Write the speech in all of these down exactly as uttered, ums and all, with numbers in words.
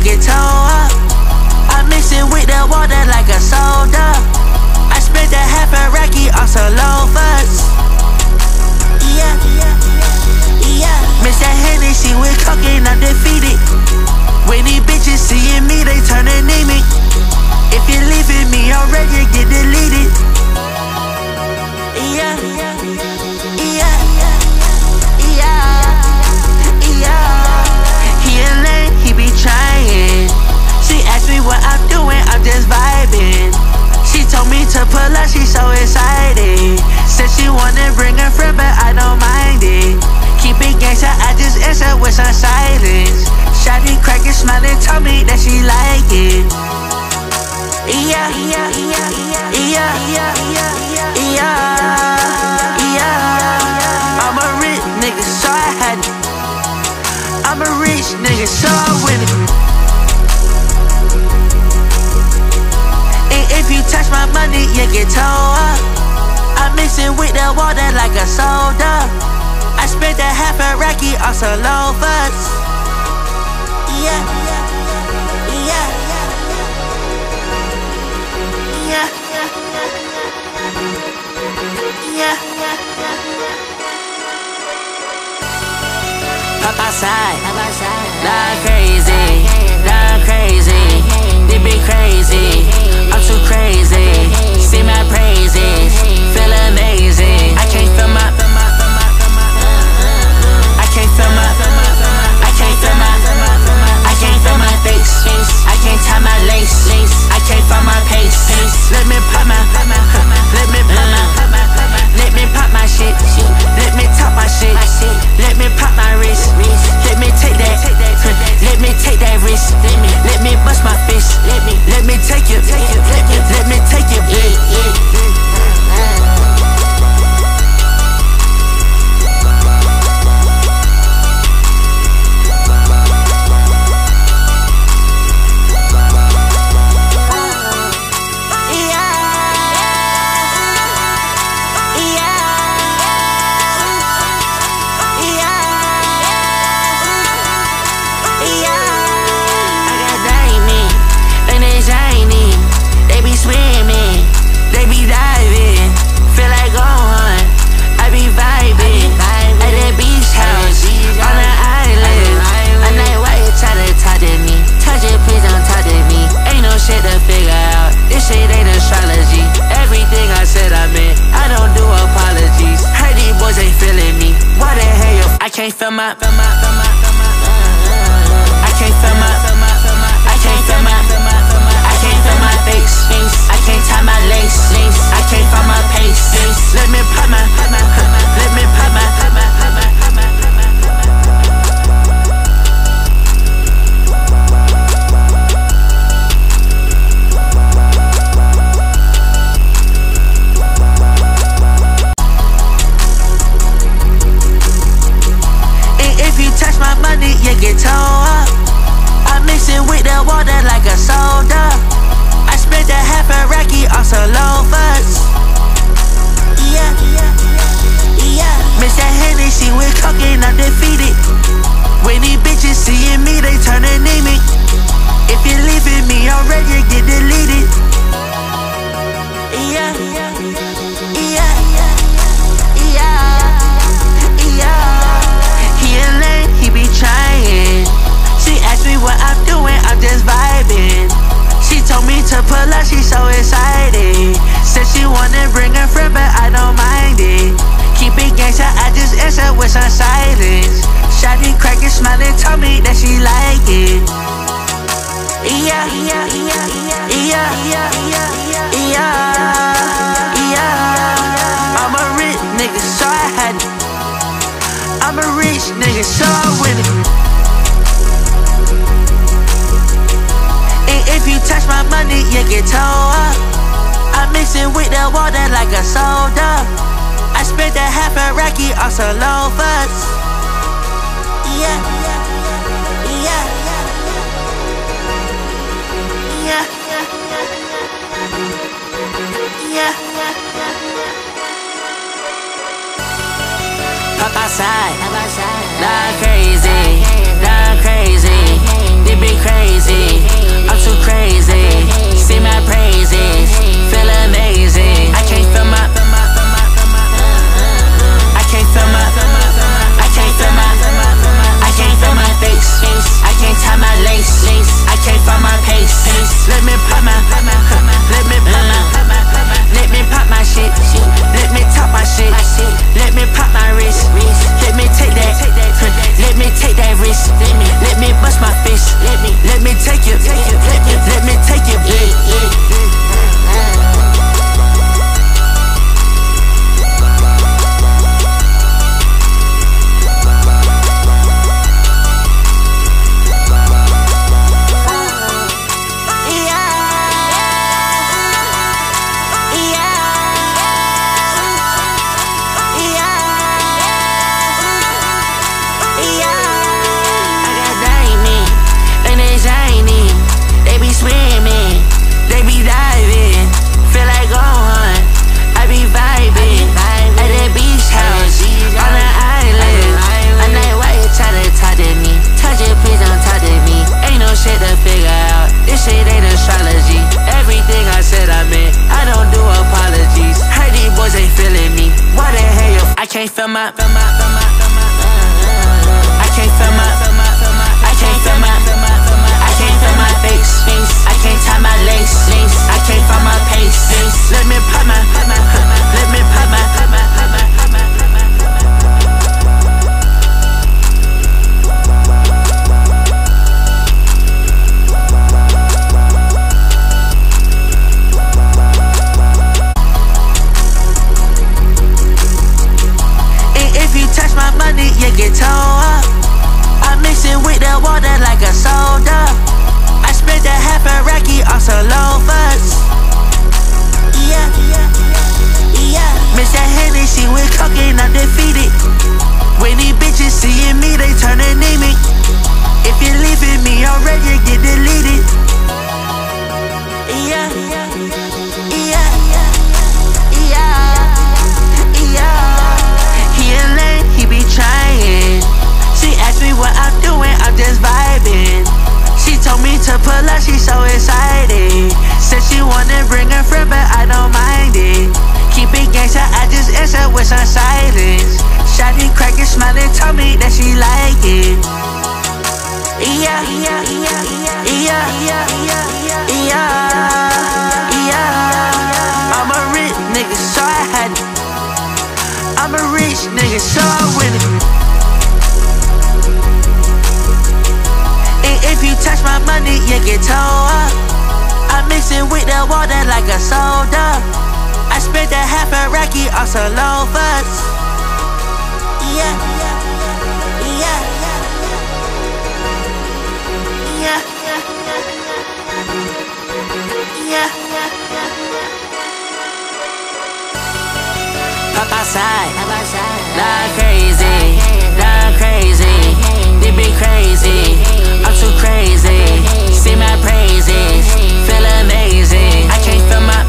get towed up. I mix it with the water like a soda. I spent a half a Rocky on some loafers. Yeah, yeah. Mix that Hennessy with cocaine, I'm defeated. When these bitches seeing me, they turn and need me. If you're leaving me already, get deleted. Yeah, yeah, yeah, yeah. He a lame, he be trying. She asked me what I'm doing, I'm just vibing. She told me to pull up, she so excited. Said she wanna bring a friend, but I don't mind it. Keep it gangsta, I just answer with some silence. Shawty crackin', smiling, told me that she like it. Yeah, yeah, yeah, yeah, yeah, yeah. I'm a rich nigga, so I had it. I'm a rich nigga, so I win it. And if you touch my money, you get towed up. I mix it with the water like a soda. I spent a half a Rocky on some loafers. Yeah, yeah, yeah, yeah. Pop outside, not crazy, not crazy. They be crazy, I'm too crazy. See my praises, feel amazing. I can't feel my, I can't feel my, I can't feel my, I can't feel my face. I can't tie my lace, I can't find my pace. Let me pop my, let me pop my, let me pop my shit. Let me top my shit. Let me pop my wrist. Let me take that, let me take that risk. Let me bust my fist. Let me take it, let me take it, bitch. I can't feel my, I can't feel my, I can't feel my, I can't feel my face. I can't tie my lace. I can't find my pace. Let me pop my, let me pop my. You get towed up. I mix it with the water like a soda. I spent a half a Rocky on some loafers. Yeah, yeah. Mix that Hennessy with cocaine, I'm defeated. When these bitches seeing me, they turn and need me. If you're leaving me already, get deleted. Yeah, yeah, yeah, yeah. He a lame, he be trying. She asked me what I'm doing, I'm just vibing. She told me to pull up, she so excited. Said she wanna bring a friend, but I don't mind it. Keep it gangsta, I just answer with some silence. Shawty crackin', smiling, told me that she like it. Yeah, yeah, yeah, yeah, yeah, yeah. I'm a rich nigga, so I had it. I'm a rich nigga, so I win it. And if you touch my money, you get towed up. I mix it with the water like a soda. I spent a half a Rocky on some loafers. Yeah, yeah, yeah, yeah. Pop outside, not crazy, not crazy. They be crazy. crazy, feel amazing. I can't feel my, I can't feel my, I can't feel my, I can't feel my face. I can't tie my lace, I can't find my pace. Let me pop my, let me pop my, let me pop my shit. Let me top my shit. Let me pop my wrist. Let me take that, let me take that risk. Let me bust my fist. Let me, let me take it. Let me take it, bitch. I can't feel my, I can't feel my, I can't feel my, I can't feel my face. I can't tie my lace, I can't find my pace. Let me pop my, let me pop my. You get towed up. I mix it with the water like a soda. I spent a half a Rocky on some loafers. Yeah, yeah. Mix that Hennessy with cocaine, I'm defeated. When these bitches seeing me, they turn anemic. If you're leaving me already, get deleted. Yeah, yeah, yeah, yeah. He a lame, he be trying. She asked me what I'm doing, I'm just vibing. She told me to pull up, she's so excited. Said she wanna bring a friend, but I don't mind it. Keep it gangsta, I just answer with some silence. Shawty crackin', smiling, told me that she like it. Yeah, yeah, yeah, yeah, yeah, yeah. I'm a rich nigga, so I had it. I'm a rich nigga, so I win it. And if you touch my money, you get towed up. I mix it with the water like a soda. I spent a half a Rocky on some loafers. Yeah, yeah, yeah, yeah. Pop outside, love crazy, love crazy. They be crazy, I'm too crazy. See my praises, feel amazing. I can't feel my,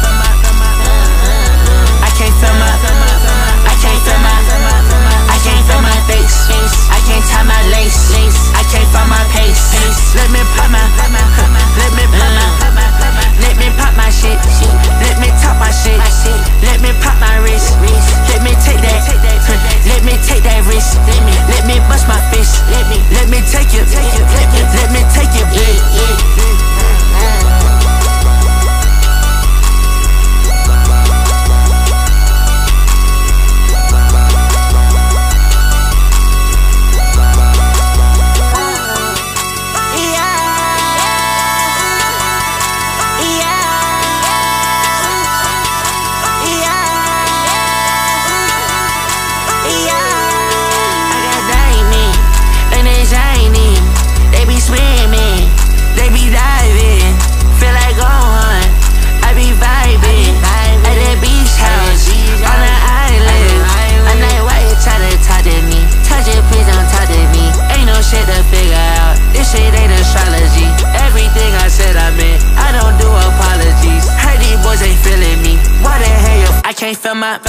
I can't feel my, I can't feel my, I can't feel my face. I can't tie my lace, I can't find my pace. Let me pop my, let me pop my, let me pop my shit. Let me top my shit. Let me pop my wrist. Let me take that, let me take that risk. Let me bust my fist. Let me, let me take it, let me take it, bitch. I can't feel my, I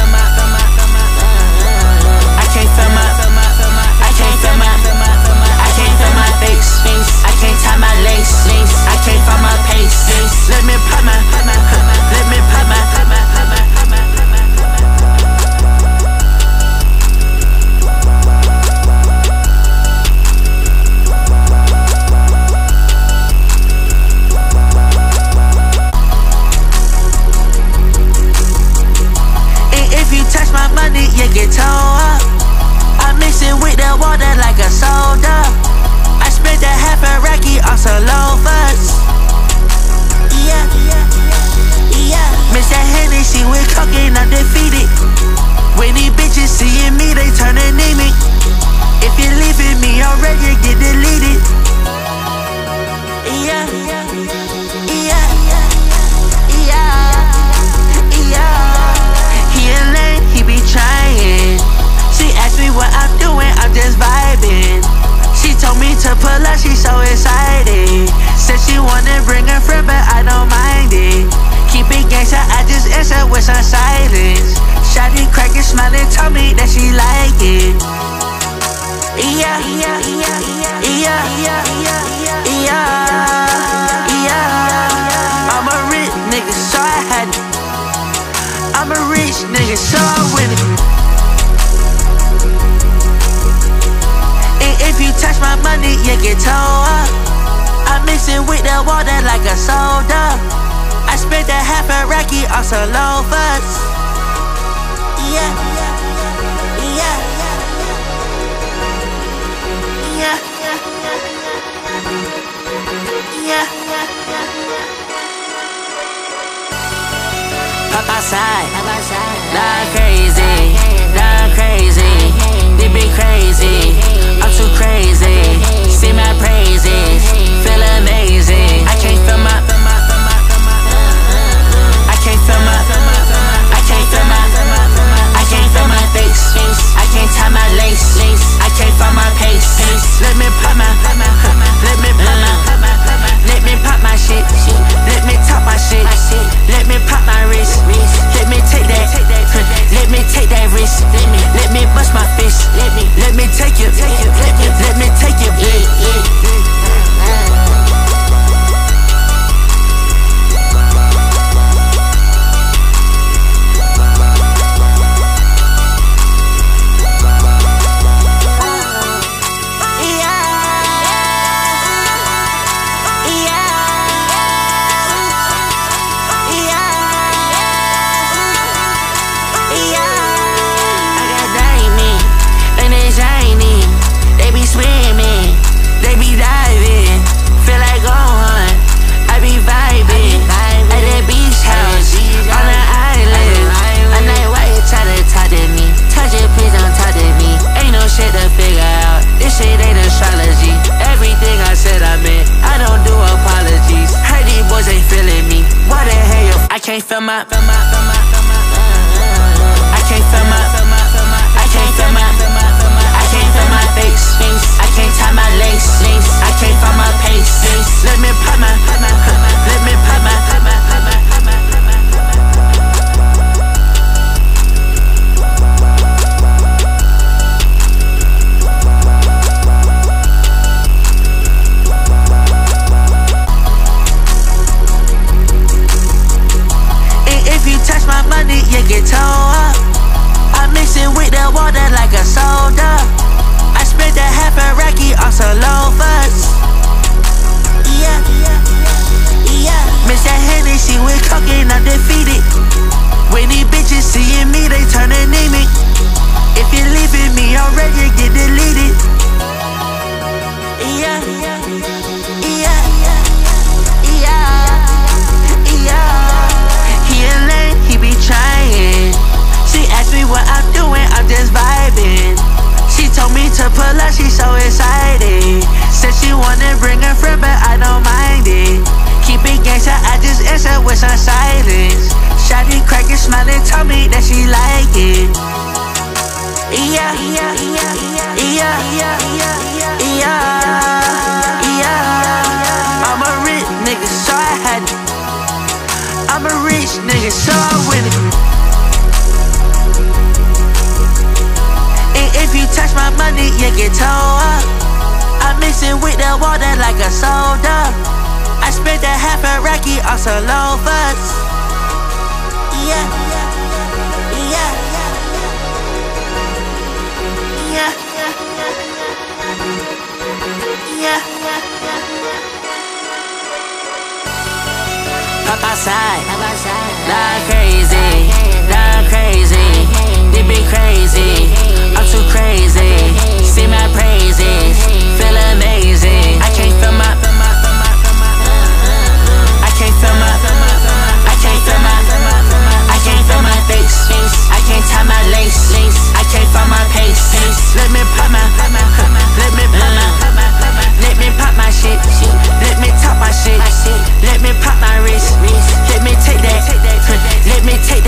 can't feel my, I can't feel my, I can't feel my face. I can't tie my lace, I can't find my pace. Let me pop my, to pull up, she so excited. Said she wanna bring a friend, but I don't mind it. Keep it gangsta, I just answer with some silence. Shawty crackin', smiling, told me that she like it. Yeah, yeah, yeah, yeah, yeah, yeah, yeah. I'm a rich nigga, so I had it. I'm a rich nigga, so I win it. And if you touch my money, you get towed up. I mix it with the water like a soda. I spent a half a Rocky on some loafers. Yeah, yeah, yeah, yeah, yeah. Pop outside, not crazy, not crazy. They be crazy, I'm too crazy. See my praises, feel amazing. I can't feel my, I can't feel my, I can't feel my, I can't feel my face. I can't tie my lace, I can't find my pace. Let me pop my, let me pop my, let me pop my shit. Let me top my shit. Let me pop my wrist. Let me take that, let me take that risk. Let me bust my fist. Let me take it, let me take it, bitch. I can't feel my, I can't feel my, I can't feel my, I can't feel my face. I can't tie my lace, I can't find my pace. Let me pop my, let me pop my. You get towed up. I mix it with the water like a soda. I spent a half a Rocky on some loafers. Yeah, yeah. Miss that Hennessy with cocaine, I'm defeated. When these bitches seeing me, they turn anemic. If you're leaving me already, get deleted. Yeah, yeah, yeah, yeah. He a lame, he be trying. She asked me what I'm doing, I'm just vibing. She told me to pull up, she so excited. Said she wanna bring a friend, but I don't mind it. Keep it gangsta, I just answer with some silence. Shawty crackin', smiling, told me that she like it. Yeah, yeah, yeah, yeah, yeah, yeah. I'm a rich nigga, so I had it. I'm a rich nigga, so I win it. And if you touch my money, you get towed up. I mix it with the water like a soda. I spent a half a Rocky on some loafers. Yeah, yeah, yeah, yeah. Pop outside, not crazy, not crazy. They be crazy, I'm too crazy. See my praises, feel amazing. I can't feel my, I can't feel my, I can't feel my, I can't feel my face. I can't tie my lace, I can't find my pace. Let me pop my, let me pop my, let me pop my shit. Let me top my shit. Let me pop my wrist. Let me take that. Let me take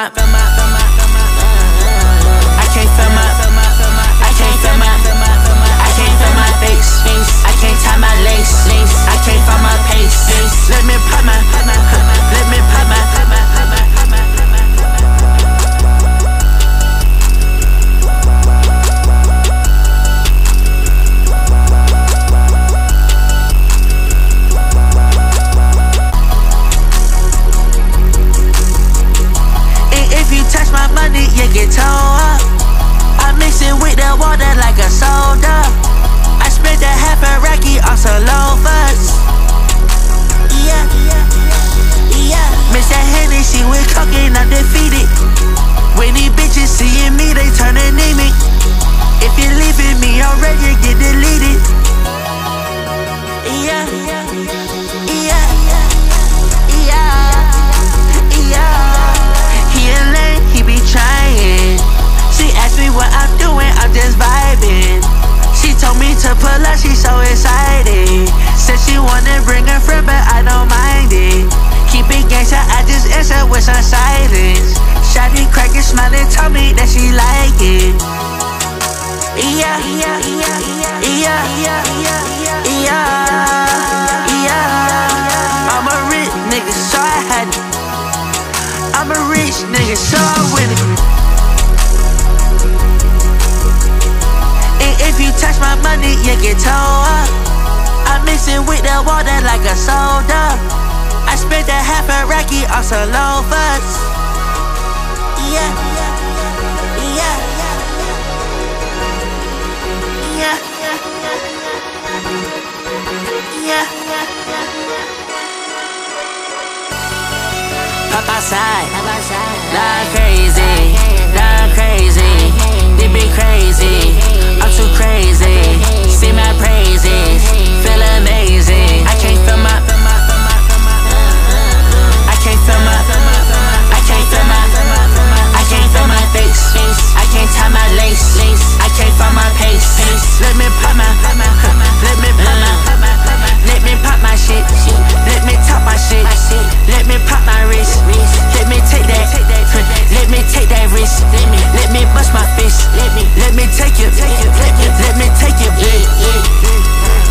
my, feel my, feel my, feel my. I can't feel my, I can't feel my, I can't feel my face. I can't tie my lace. I can't find my pace. Let me pop my, let me pop my. Touch my money, you get towed up. I mix it with the water like a soda. I spent a half a Racky on some loafers. Yeah, yeah. Miss that Hennessy with cocaine, I'm defeated. When these bitches seeing me, they turn anemic. If you're leaving me already, you get deleted. Yeah, yeah, yeah. Trying. She asked me what I'm doing, I'm just vibing. She told me to pull up, she's so excited. Said she wanna bring a friend, but I don't mind it. Keep it gangsta, I just answer with some silence. Shawty cracking, smiling, told me that she like it. Yeah, yeah, yeah, yeah, yeah, yeah, yeah. I'm a rich nigga, so I had it. I'm a rich nigga, so I'm with it. And if you touch my money, you get towed up. I mix it with the water like a soda. I spent a half a Racky on some loafers. Yeah, yeah, yeah, yeah, yeah. Pop outside, not crazy, not crazy. They be crazy, I'm too crazy. See my praises, feel amazing. I can't feel my, I can't feel my, I can't feel my, I can't feel my face. I can't tie my lace, I can't find my pace. Let me pop my, let me pop my, let me pop my shit. Let me top my shit. Let me pop my wrist. Let me take that. Let me take that risk. Let me bust my fist. Let me take it. Let me take it, bitch.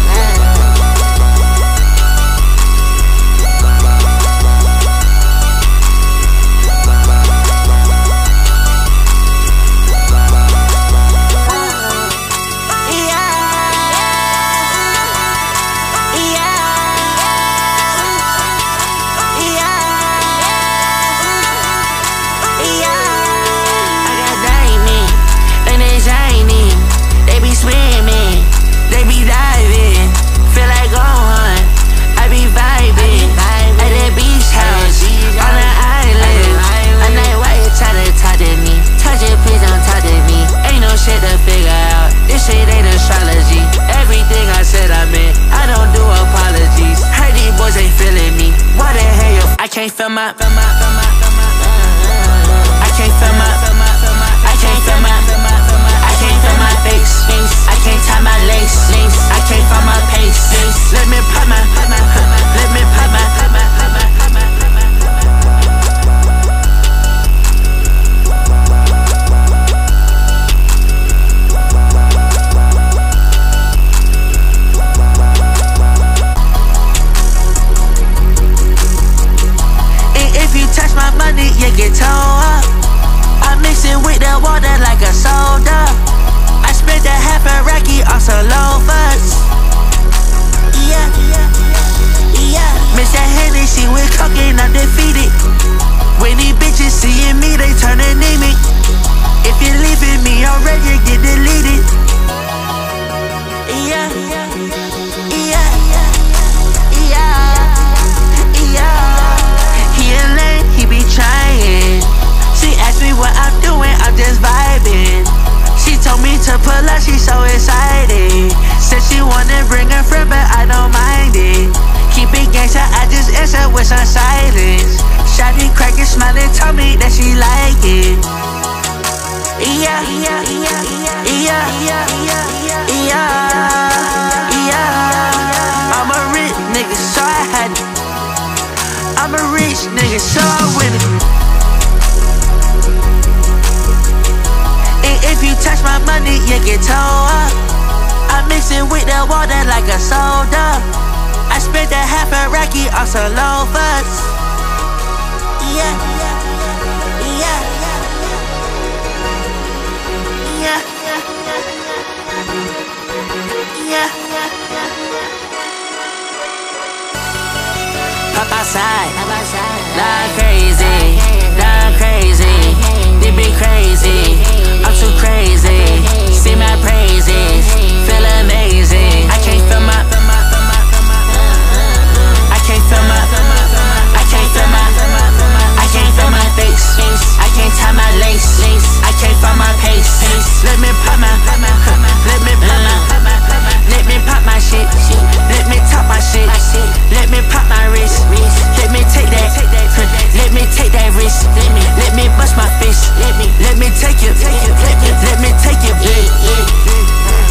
I can't feel my, I can't feel my, I can't feel my, I can't feel my face. I can't tie my lace. I can't find my pace. Let me pop my, let me pop my. You get towed up. I mix it with the water like a soda. I spent a half a Racky on some loafers. Yeah, yeah. Miss that Hennessy with cocaine, I'm defeated. When these bitches seeing me, they turn anemic. If you're leaving me already, you get deleted. Yeah, yeah, yeah, yeah. He a lame, he be trying. She asked me what I'm doing, I'm just vibing. She told me to pull up, she's so excited. Said she wanna bring a friend, but I don't mind it. Keep it gangsta, I just answer with some silence. Shawty cracking, smiling, told me that she like it. Yeah, yeah, yeah, yeah, yeah, yeah. I'm a rich nigga, so I had it. I'm a rich nigga, so I win it. get towed up. I mix it with the water like a soda. I spent a half a Rocky on some loafers. Yeah, yeah, yeah, yeah. Pop outside, not crazy, not crazy. They be crazy, I'm too crazy. See my praises, feel amazing. I can't feel my, I can't feel my, I can't feel my, I can't feel my face. I can't tie my lace, I can't find my pace. Let me pop my, let me pop my, let me pop my shit. Let me top my shit. Let me pop my wrist. Let me take that, let me take that risk. Let me bust my fist. Let me, let me take it, let me take it, bitch.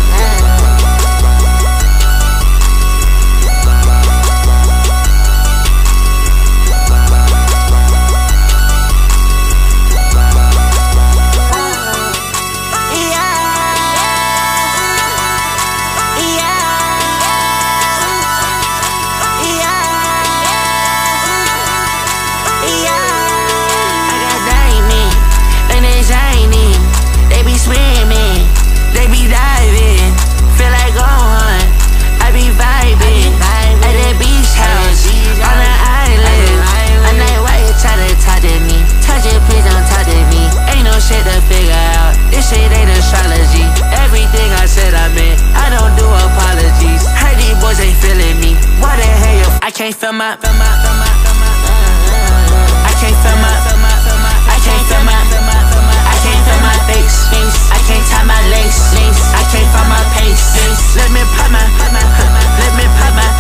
I can't feel my, I can't feel my, I can't feel my, I can't feel my face. I can't tie my lace. I can't find my pace. Let me pop my, let me pop my.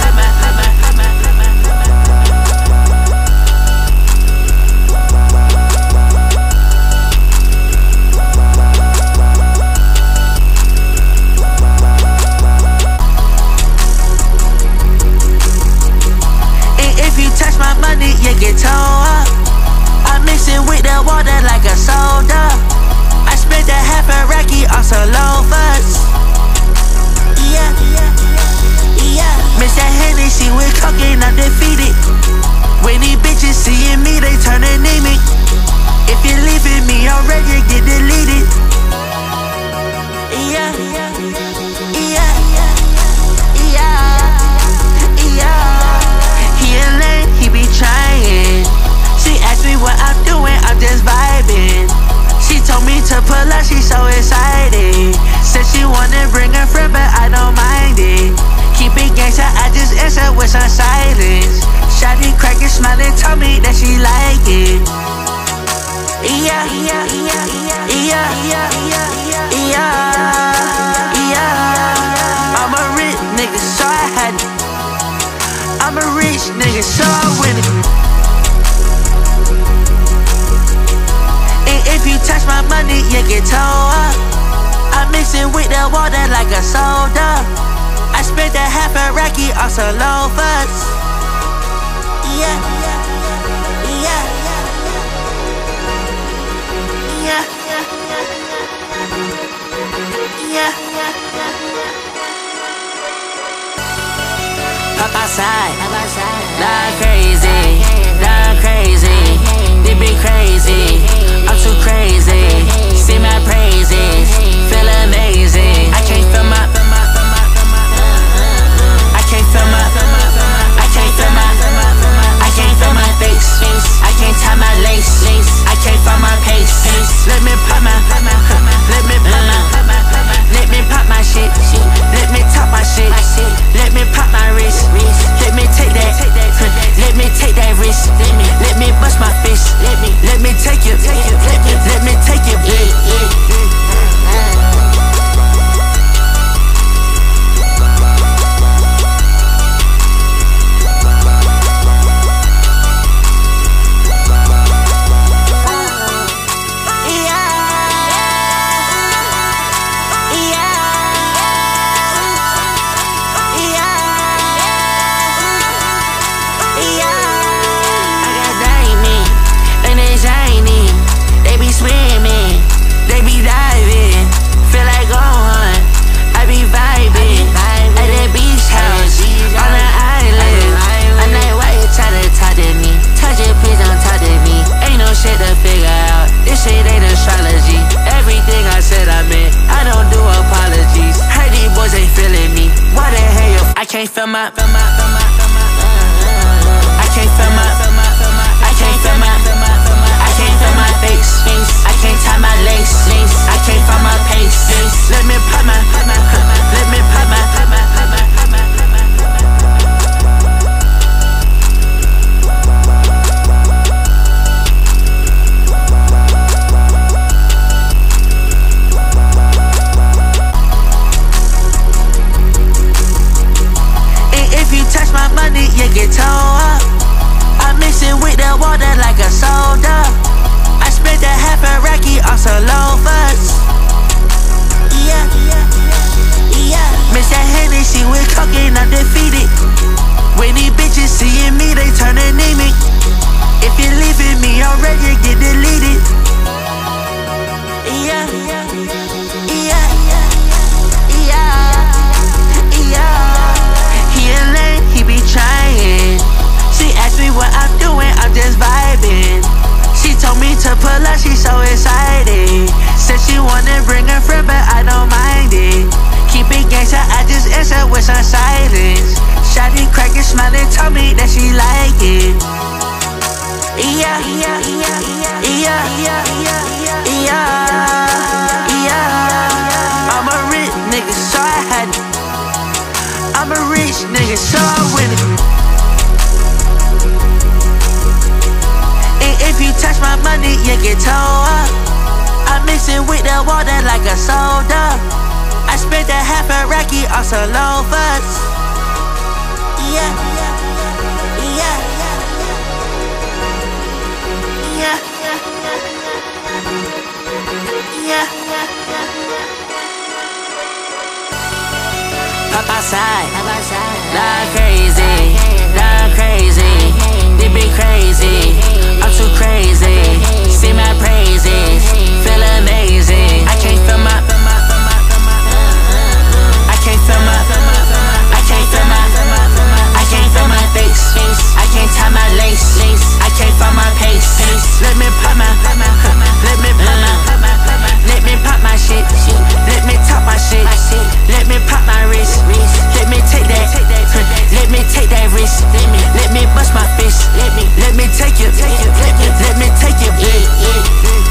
You get towed up. I mix it with the water like a soda. I spent a half a Rocky on some loafers. Yeah, yeah. Mix that Hennessy with cocaine, I'm defeated. When these bitches seeing me, they turn anemic. If you leaving me already, you get deleted. Yeah, yeah, yeah, yeah. He a lame, he be trying. She asked me what I'm doing, I'm just vibing. She told me to pull up, she so excited. Said she wanna bring a friend, but I don't mind it. Keep it gangsta, I just answer with some silence. Shawty crackin', smiling, told me that she like it. Yeah, yeah, yeah, yeah, yeah, yeah. I'm a rich nigga, so I had it. I'm a rich nigga, so I win it. And if you touch my money, you get towed up. I mix it with the water like a soda. I spent a half a Rocky on some loafers. Yeah, yeah, yeah, yeah, yeah. Pop outside, not crazy, not crazy. They be crazy, I'm too crazy. See my praises, feel amazing. I can't feel my, I can't feel my, I can't feel my, I can't feel my face. I can't tie my lace. I can't find my pace. Let me pop my, let me pop my, let me pop my shit. Let me top my shit. Let me pop my wrist. Let me take that, let me take that risk. Let me bust my fist. Let me take it, let me take it, bitch. feel my, I can't feel my, I can't feel my, I can't feel my face. I can't tie my lace. I can't find my pace. Let me pop my, let me pop my. Touch my money, you get towed up. I mix it with the water like a soda. I spent a half a Rocky on some loafers. Yeah, yeah. Mix that Hennessy with cocaine, undefeated. When these bitches seeing me, they turn and need me. If you leaving me already, you get deleted. Yeah, yeah, yeah, yeah. He be trying. She asked me what I'm doing, I'm just vibing. She told me to pull up, she's so excited. Said she wanna bring a friend, but I don't mind it. Keep it gangsta, I just answer with some silence. Shawty crackin', smiling, told me that she like it. Yeah, yeah, yeah, yeah, yeah, yeah, yeah. I'm a rich nigga, so I had it. I'm a rich nigga, so I win it. And if you touch my money, you get towed up. I mix it with the water like a soda. I spent a half a Rocky on some loafers. Yeah, yeah, yeah, yeah, yeah. Pop outside, not crazy, not crazy. They be crazy, I'm too crazy. See my praises, feel amazing. I can't feel my, I can't feel my, I can't feel my, I can't feel my face. I can't tie my lace. I can't find my pace. Let me pop my, let me pop my, let me pop my shit. Let me top my shit. Let me pop my wrist. Let me take that. Let me take that risk. Let me bust my fist. Let me let me take it. Let me take it, bitch.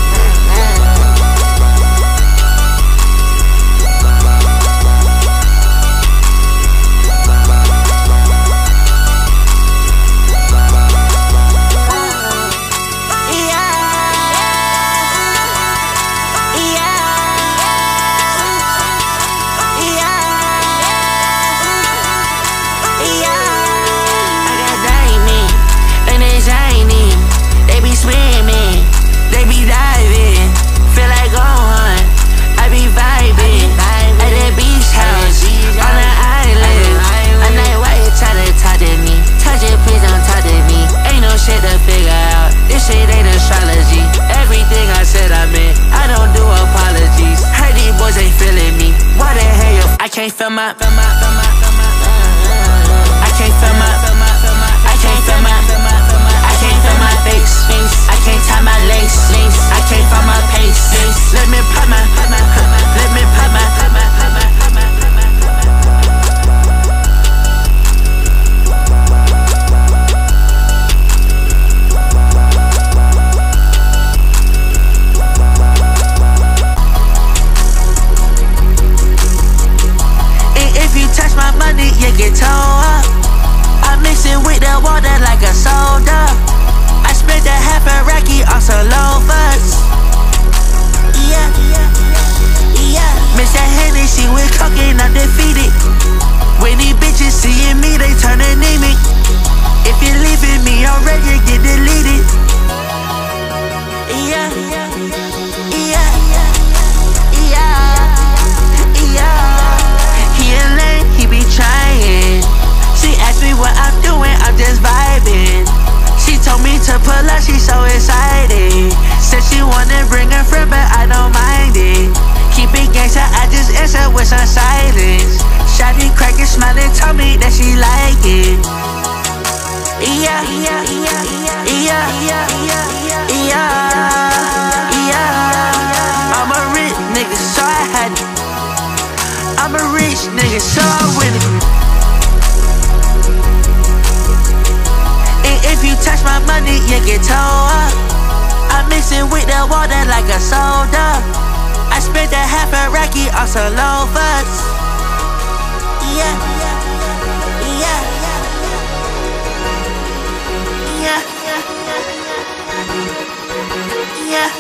I can't feel my, I can't feel my, I can't feel my, I can't feel my face. I can't tie my lace. I can't find my pace. Let me pop my, let me pop my. You get towed up. I mix it with the water like a soda. I spent a half a Rocky on some loafers. Yeah, yeah. Mix that Hennessy with cocaine, undefeated. When these bitches seeing me, they turn and need me. If you leaving me already, you get deleted. Yeah, yeah, yeah, yeah. He a lame, he be trying. She asked me what I'm doing, I'm just vibing. She told me to pull up, she's so excited. Said she wanna bring a friend, but I don't mind it. Keep it gangsta, I just answer with some silence. Shawty crackin', smiling, told me that she like it. Yeah, yeah, yeah, yeah, yeah, yeah. I'm a rich nigga, so I had it. I'm a rich nigga, so I win it. you get towed up. I mix it with the water like a soda. I spent a half a Rocky on some loafers. Yeah, yeah, yeah, yeah.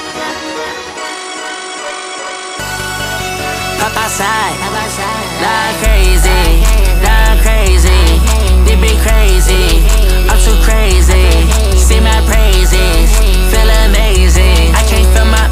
Pop outside, love crazy, love crazy. They be crazy, I'm too crazy. See my praises, feel amazing. I can't feel my,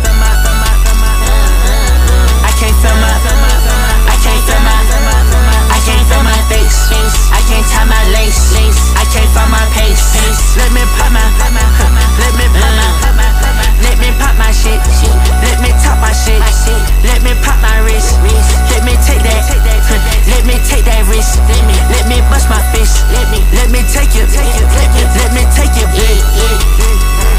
I can't feel my, I can't feel my, I can't feel my face. I can't tie my lace, I can't find my pace. Let me pop my, let me pop my, let me pop my shit. Let me top my shit. Let me pop my wrist. Let me take that, let me take that risk. Let me bust my fist. Let me, let me take it, let me take it, bitch.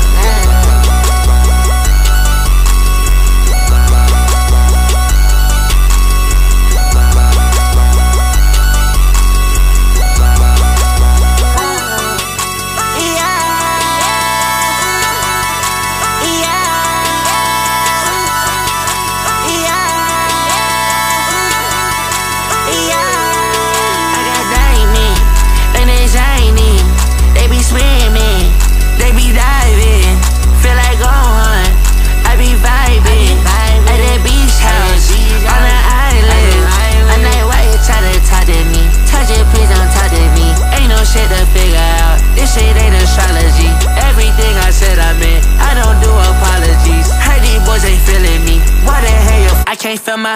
I can't feel my, I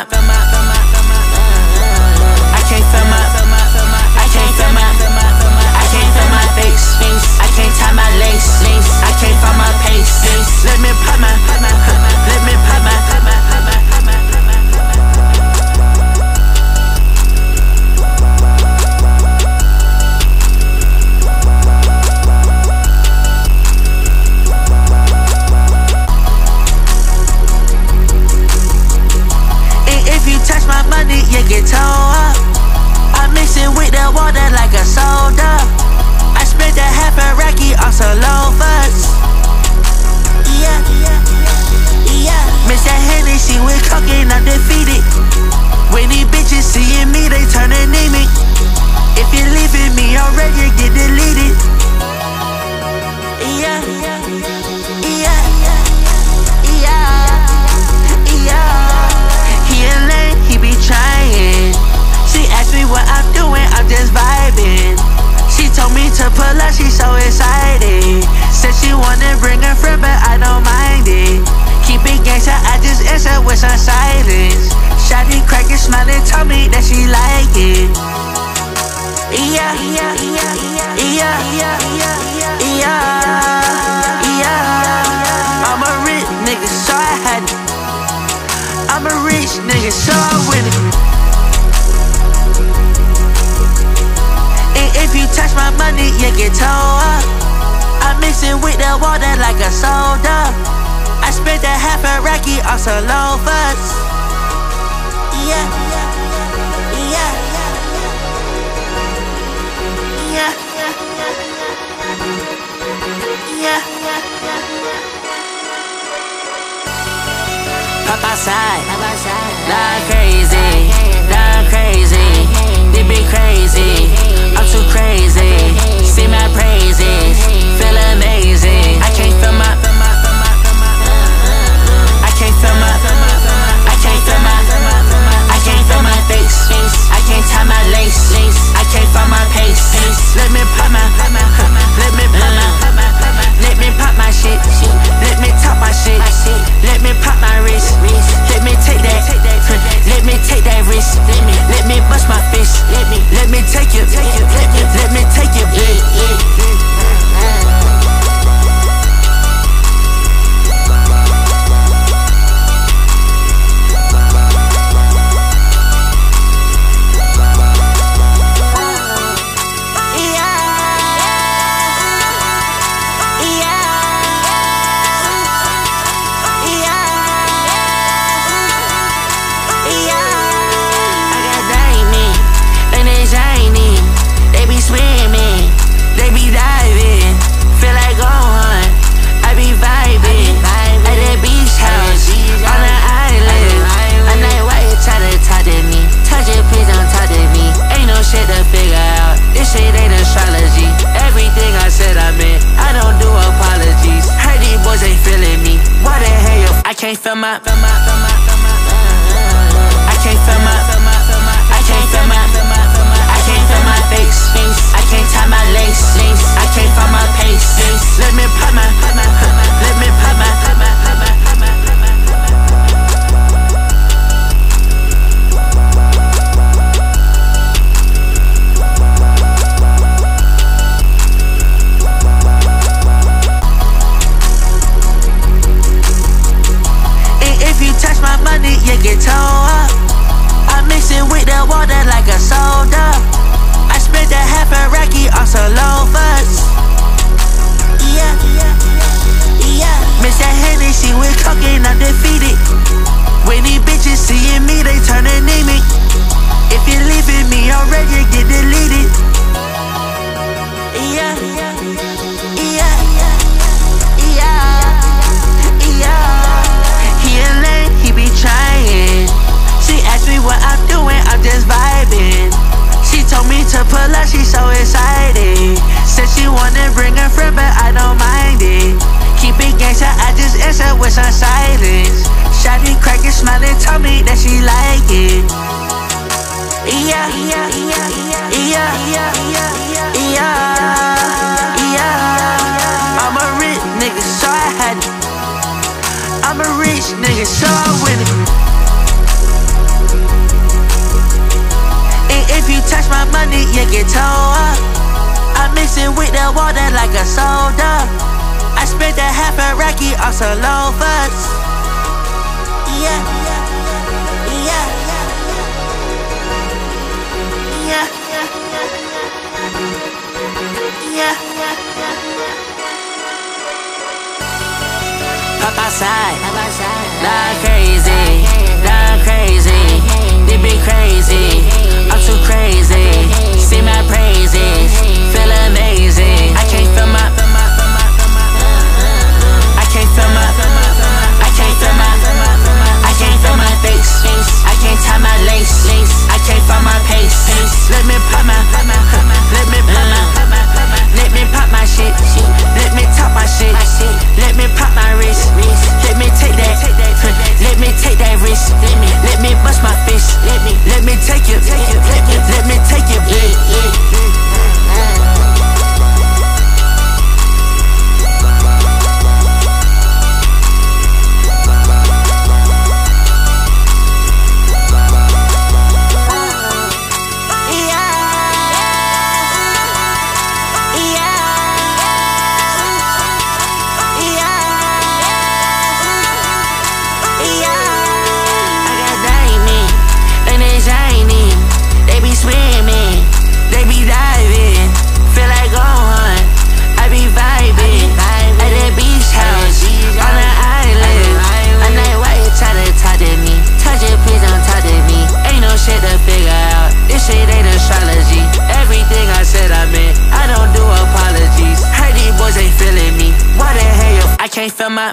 can't feel my, I can't feel my, I can't feel my face. I can't tie my lace. I can't find my pace. Let me pop my, let me pop my. You get towed up. I mix it with the water like a soda. I spent a half a Rocky on some loafers. Yeah, yeah. Mister Hennessy with cocaine, I'm defeated. When these bitches seeing me, they turn anemic. If you leaving me already, you get deleted. Yeah, yeah, yeah, yeah. He a lame, he be trying. She asked me what I'm doing, I'm just vibing. She told me to pull up, she's so excited. Said she wanna bring a friend, but I don't mind it. Keep it gangsta, I just answer with some silence. Shawty crackin', smiling, told me that she like it. Yeah, yeah, yeah, yeah, yeah, yeah. I'm a rich nigga, so I had it. I'm a rich nigga, so I'm with it. And if you touch my money, you get towed up. I mix it with the water like a soda. I spent a half a Rocky on some loafers. Yeah, yeah, yeah, yeah. Pop outside, love crazy, love crazy. They be crazy, I'm too crazy. See my praises, feel amazing. I can't feel my, I can't feel my, I can't feel my, I can't feel my face. I can't tie my lace. I can't find my pace. Let me pop my, let me pop my, let me pop my shit. Let me top my shit. Let me pop my wrist. Let me take that, let me take that risk. Let me bust my fist. Let me take it. can't feel my, feel my, feel my, feel my. I can't feel my, feel my, feel my. I can't feel my, feel my, feel my. I can't feel my face, face. I can't tie my lace, lace. I can't find my pace, pace. Let me pop my, pop my, pop my. Let me pop my, pop my, pop my, pop my, pop my. Money, you get towed up. I mix it with the water like a soda. I spent a half a Rocky on some loafers. Yeah, yeah. Miss that Hennessy with cocaine, I'm defeated. When these bitches seeing me, they turn anemic. If you're leaving me already, you get deleted. Yeah, yeah, yeah, yeah. Trying. She asked me what I'm doing, I'm just vibing. She told me to pull up, she's so excited. Said she wanna bring a friend, but I don't mind it. Keep it gangsta, I just answer with some silence. Shawty cracking, smiling, told me that she like it. Yeah, yeah, yeah, yeah, yeah, yeah, yeah. I'm a rich nigga, so I had to. I'm a rich nigga, so I win it. And if you touch my money, you get towed up. I mix it with the water like a soda. I spent a half a Rocky on some loafers. Yeah, yeah, yeah, yeah, yeah. Pop outside, love crazy, love crazy. They be crazy, I'm too crazy. See my praises, feel amazing. I can't feel my, I can't feel my, I can't feel my, I can't feel my face. I can't tie my lace, I can't find my pace. Let me pop my, let me pop my, let me pop my shit. Let me top my shit. Let me pop my wrist. Let me take that. Let me take that risk. Let me bust my fist. Let me let me take you. Let me take you. I can't feel my, I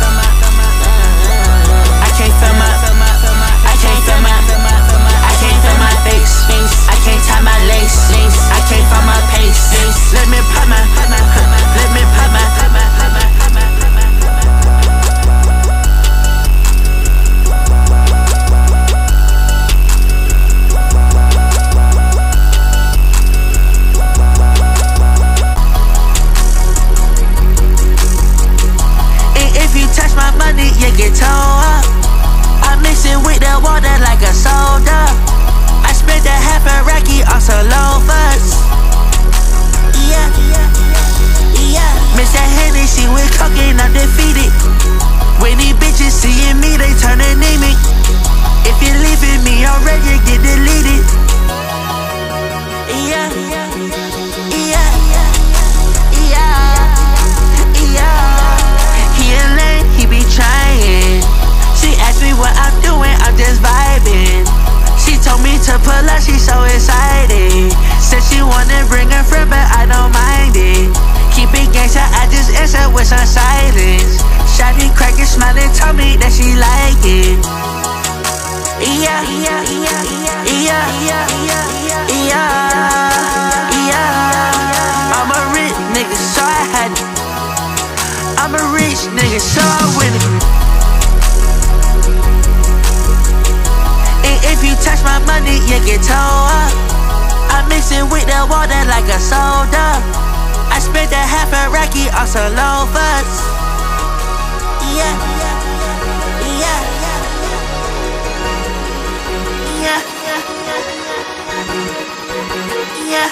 can't feel my, I can't feel my, I can't feel my face. I can't tie my lace. I can't find my pace. Let me pop my, let me pop my. Money, you get towed up. I mix it with the water like a soda. I spent a half a Rocky on some loafers. Yeah, yeah. Miss that Hennessy with cocaine, I'm defeated. When these bitches seeing me, they turn anemic. If you're leaving me already, you get deleted. Yeah, yeah, yeah, yeah. He be trying. She asked me what I'm doing, I'm just vibing. She told me to pull up, she's so excited. Said she wanna bring a friend, but I don't mind it. Keep it gangsta, I just answer with some silence. Shawty cracking, smiling, told me that she like it. Yeah, yeah, yeah, yeah, yeah, yeah. I'm a rich nigga, so I had to. I'm a rich nigga, so I win it. get towed up. I mix it with the water like a soda. I spent a half a Rocky on some loafers. Yeah, yeah, yeah, yeah.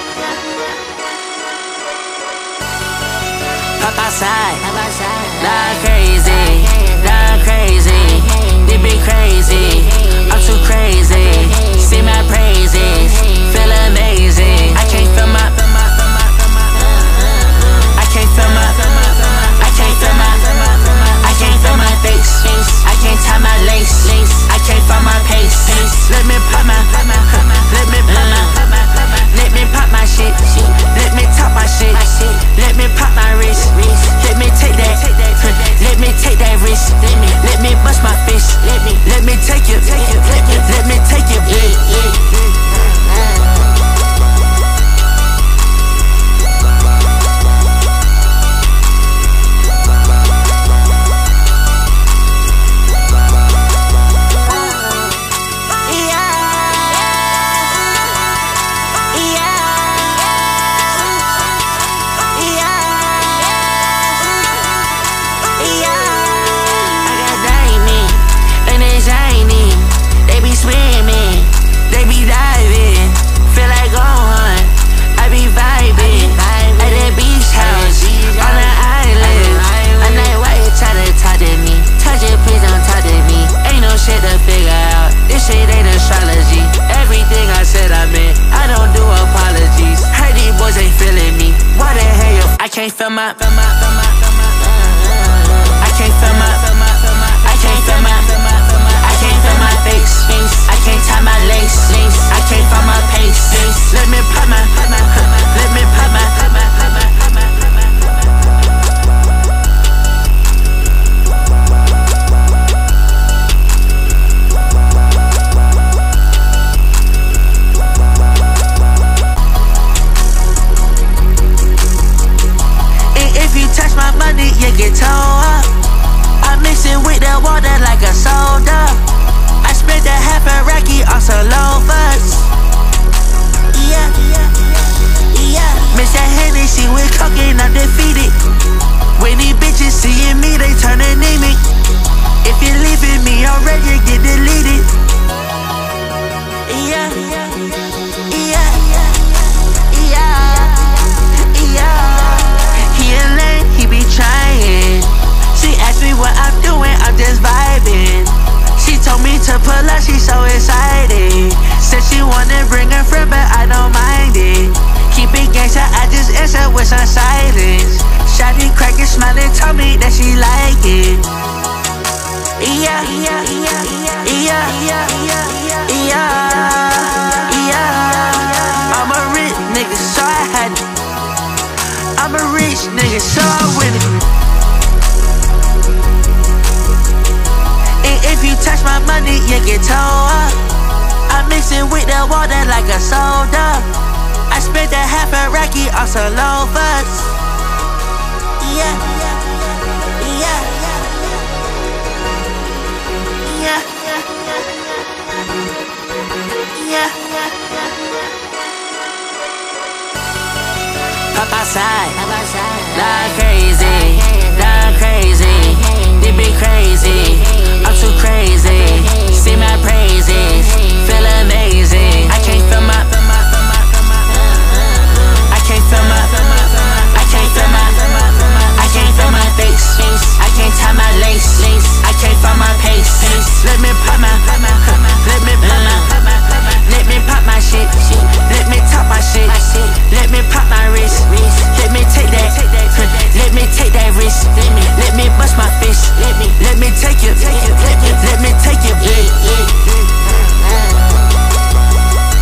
Pop outside, not crazy, not crazy. They be crazy, I'm too crazy. See my praises, feel amazing. I can't feel my, I can't feel my, I can't feel my, I can't feel my face. I can't tie my lace, I can't find my pace. Let me pop my, let me pop my, let me pop my shit. Let me top my shit. Let me pop my wrist. Let me take that, let me take that risk. Let me bust my fist. Let me, let me take you, let me take you, bitch. I can't feel my, I can't feel my, I can't feel my, I can't feel my face. I can't tie my lace. I can't find my pace. Let me pop my, let me pop my. You get towed up. I mix it with the water like a soda. I spent a half a Rocky on some loafers. Yeah, yeah. Mix that Hennessy with cocaine, I'm defeated. When these bitches seeing me, they turn anemic. If you're leaving me already, you get deleted. Yeah, yeah, yeah, yeah. He a lame, he be trying. She asked me what I'm doing, I'm just vibing. She told me to pull up, she's so excited. Said she wanna bring a friend, but I don't mind it. Keep it gangsta, I just answer with some silence. Shawty crackin', smiling, told me that she like it. Yeah, yeah, yeah, yeah, yeah, yeah. I'm a rich nigga, so I had it. I'm a rich nigga, so I win it. And if you touch my money, you get towed up. I mix it with the water like a soda. I spent a half a Rocky on some loafers. Yeah, yeah, yeah, yeah. Pop outside, not crazy, not crazy. They be crazy, I'm too crazy. See my praises, feel amazing. I can't feel my, I can't feel my, I can't feel my, I can't feel my face. I can't tie my lace. I can't find my pace. Let me pop my, let me pop my, let me pop my shit. Let me top my shit. Let me pop my wrist. Let me take that, let me take that risk. Let me bust my fist. Let me take you, let me take you, bitch.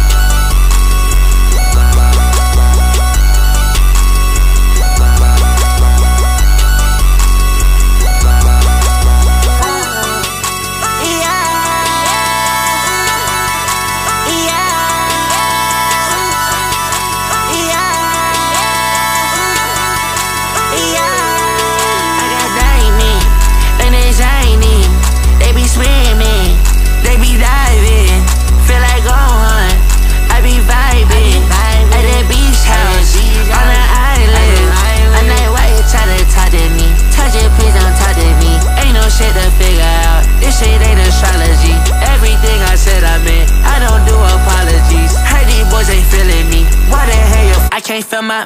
can't feel my, I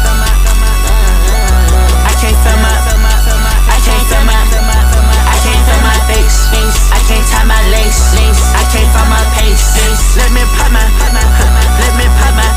can't feel my, I can't feel my, I can't feel my face. I can't tie my lace. I can't find my pace. Let me pop my, let me pop my.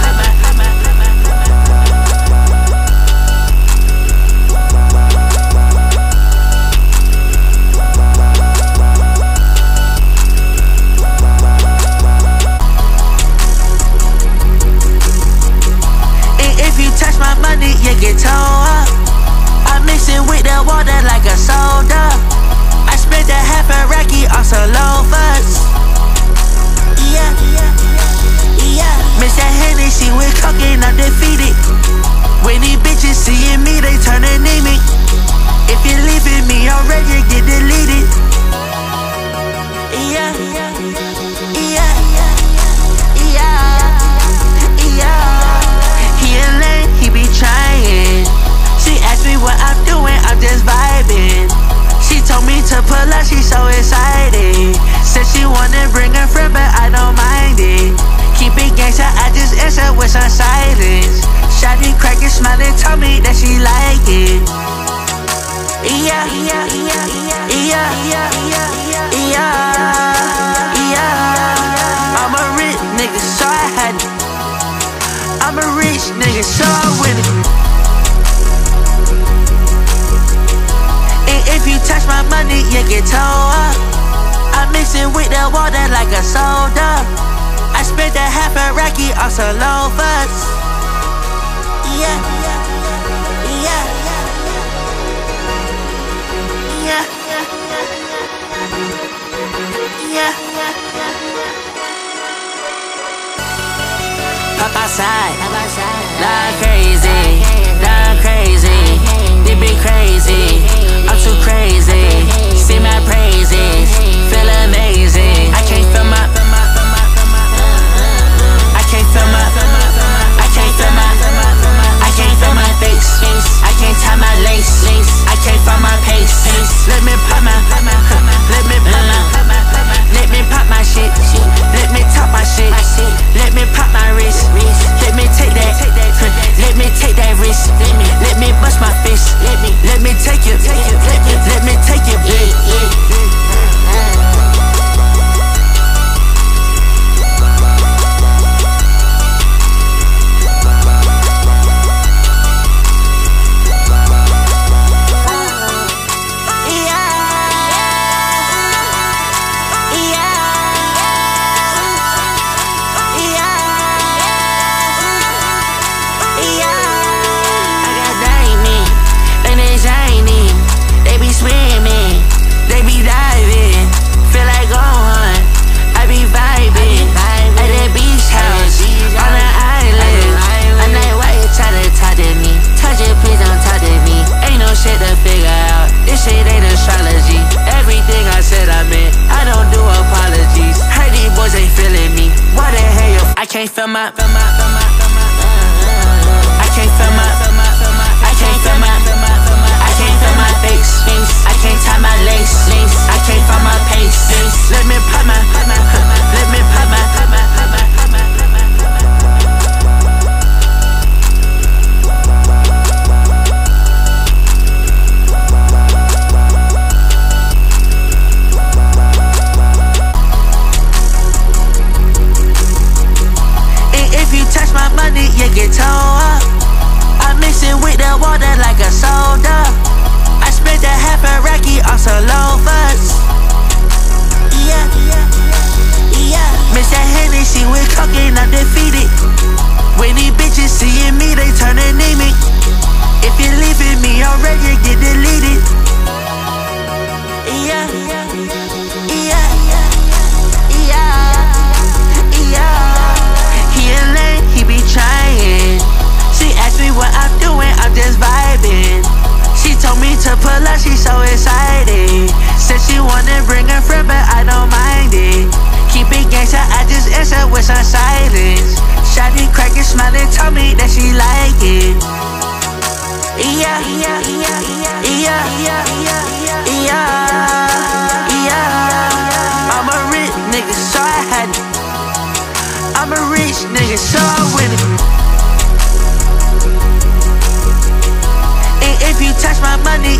My money, you get towed up. I mix it with the water like a soda. I spent a half a racky on some loafers. Yeah, yeah. Miss that Hennessy with cocaine, I'm defeated. When these bitches seeing me, they turn and need me. If you leaving me already, you get deleted. Yeah, yeah, yeah, yeah. He a lame, he be trying. She asked me what I'm doing, I'm just vibing. She told me to pull up, she's so excited. Said she wanna bring a friend, but I don't mind it. Keep it gangsta, I just answer with some silence. Shawty crackin', smiling, told me that she like it. Yeah, yeah, yeah, yeah, yeah, yeah. I'm a rich nigga, so I had it. I'm a rich nigga, so I win it. And if you touch my money, you get towed up. I mix it with the water like a soda. I spent a half a racky on some loafers. Yeah, yeah, yeah, yeah, yeah. Pop outside, love crazy, love crazy, they be crazy, I'm too crazy, see my praises, feel amazing. I can't feel my, I can't feel my, I can't feel my, I can't feel my face. I can't tie my lace, I can't find my pace. Let me pop my, let me pop my, let me pop my shit, let me top my shit, let me pop my wrist. Let me take that, let me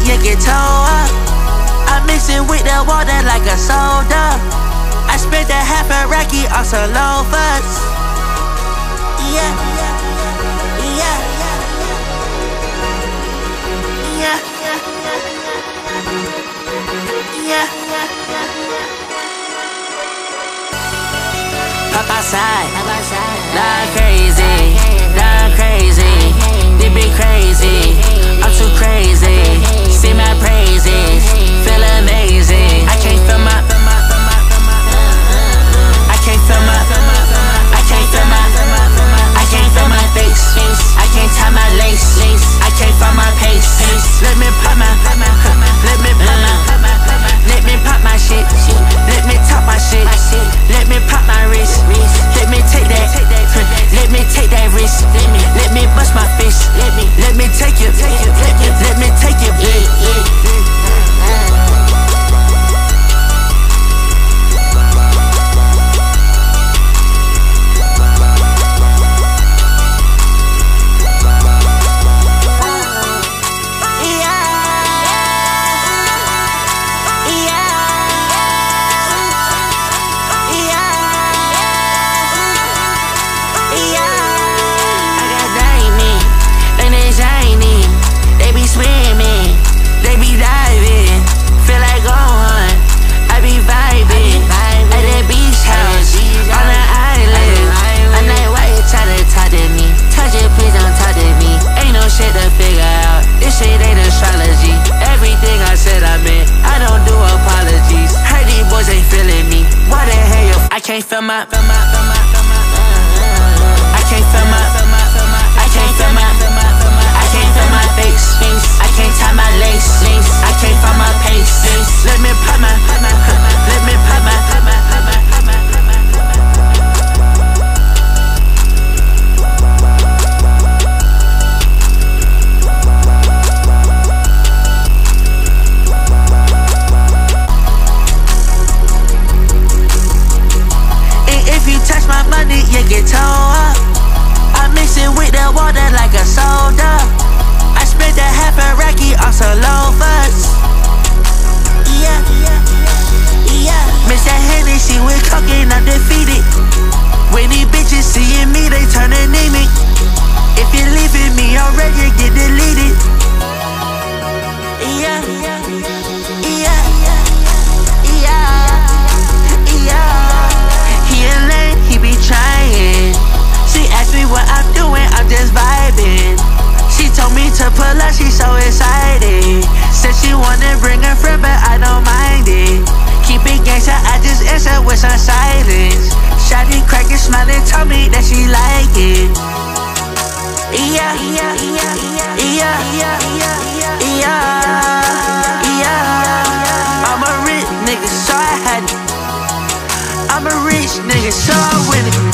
you get towed up. I mix it with the water like a soda. I spent a half a Rocky on some loafers. Yeah, yeah, yeah, yeah. Pop outside, not crazy, not crazy. They be crazy, I'm too crazy. See my praises, feel amazing. I can't feel my, I can't feel my, I can't feel my, I can't feel my face. I can't tie my lace, I can't find my pace. Let me pop my, let me pop my, let me pop my shit. Let me top my shit. Let me pop my wrist. Let me take that, let me take that risk. Let me bust my fist. Let me, let me take it, let me take it, bitch. I can't feel my, I can't feel my, I can't feel my, I can't feel my face. I can't tie my lace. I can't find my pace. Let me pop my, let me pop my. You get towed up. I mix it with the water like a soda. I spent a half a Rocky on some loafers. Yeah, yeah. Mix that Hennessy with cocaine, I'm defeated. When these bitches seeing me, they turn anemic. If you're leaving me already, you get deleted. Yeah, yeah, yeah, yeah. He a lame, he be trying. She asked me what I'm doing, I'm just vibing. She told me to pull up, she's so excited. Said she wanna bring a friend, but I don't mind it. Keep it gangsta, I just answer with some silence. Shawty crackin', smiling, told me that she like it. Yeah, yeah, yeah, yeah, yeah, yeah. I'm a rich nigga, so I had it. I'm a rich nigga, so I win it.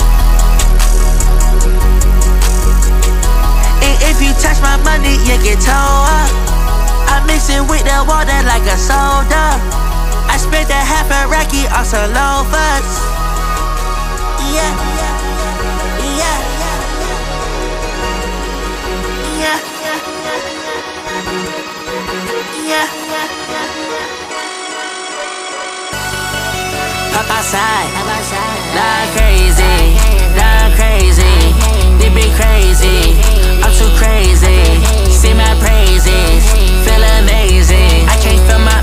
And if you touch my money, you get towed up. I mix it with the water like a soda. I spent a half a Rocky on some loafers. Yeah, yeah, yeah, yeah. Pop outside, not crazy, not crazy. They be crazy, I'm too crazy. See my praises, feel amazing. I can't feel my,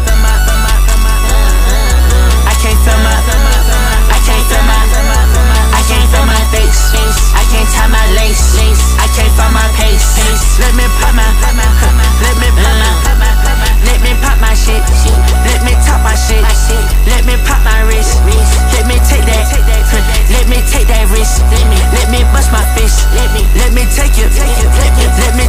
I can't feel my, I can't feel my, I can't feel my face. I can't tie my lace. I can't find my pace. Let me pop my, let me pop my, let me pop my shit. Let me top my shit. Let me pop my wrist. Let me take that, let me take that risk. Let me bust my fist. Let me take it, let me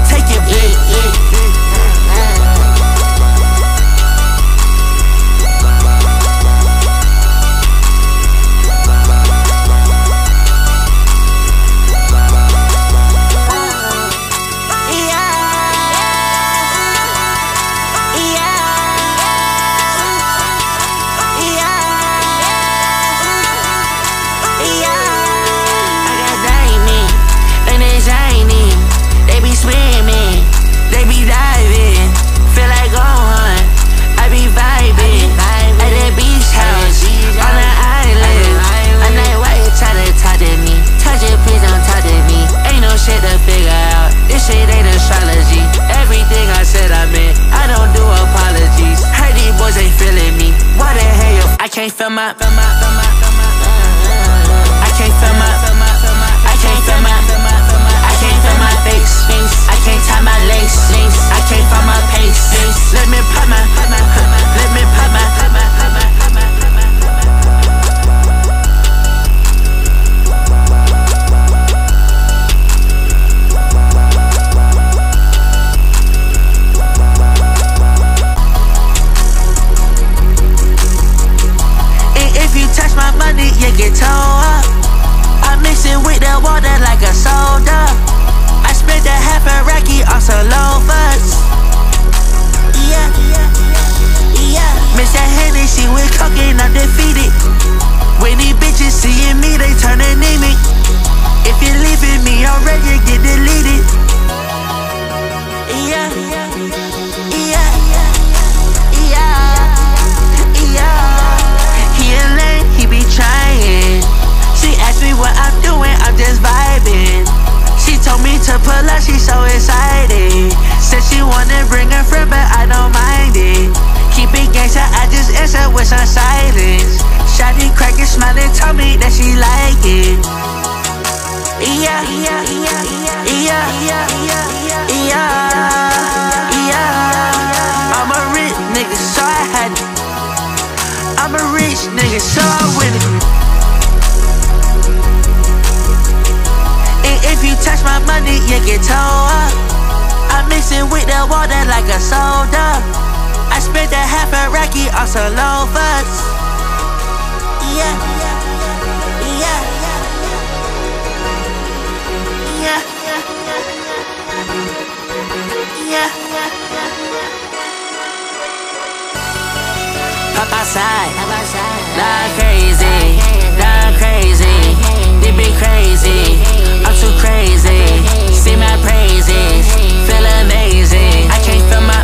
can't feel my, I can't feel my, I can't feel my, I can't feel my face. I can't tie my lace. I can't find my pace. Let me pop my, let me pop my. Touch my money, you get towed up. I mix it with the water like a soda. I spent a half a racky on some loafers. Yeah, yeah. Miss that Hennessy with cocaine, I'm defeated. When these bitches seeing me, they turn anemic. If you're leaving me already, you get deleted. Yeah, yeah, yeah. Trying. She asked me what I'm doing, I'm just vibing. She told me to pull up, she's so excited. Said she wanna bring a friend, but I don't mind it. Keep it gangsta, I just answer with some silence. Shawty crackin', smiling, told me that she like it. Yeah, yeah, yeah, yeah, yeah, yeah, yeah. I'm a rich nigga, so I had it. I'm a rich nigga, so I'm with it. And if you touch my money, you get towed up. I mix it with the water like a soda. I spent a half a racky on some loafers. Yeah, yeah, yeah, yeah. Pop outside, not crazy, not crazy. They be crazy, I'm too crazy. See my praises, feel amazing. I can't feel my,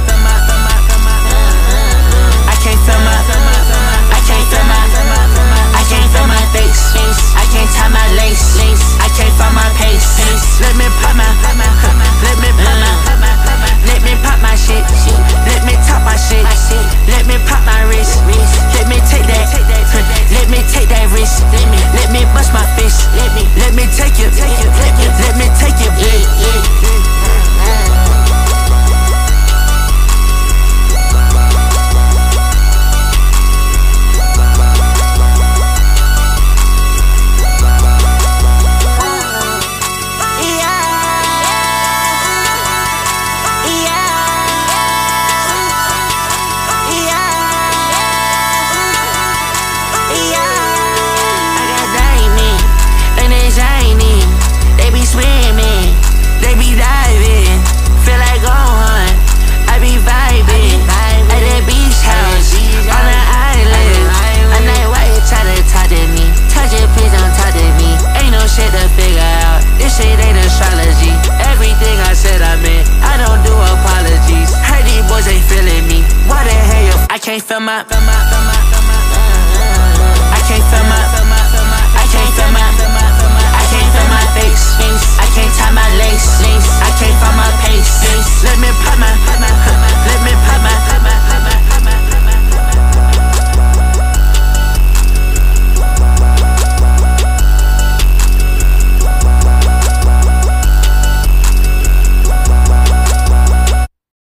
I can't feel my, I can't feel my, I can't feel my face. I can't tie my lace, I can't find my pace. Let me pop my, let me pop my, let me pop my shit. Let me top my shit. Let me pop my wrist. Let me take that. Let me take that risk. Let me bust my fist. Let me take it. Let me take it, bitch. I can't feel my, I can't feel my.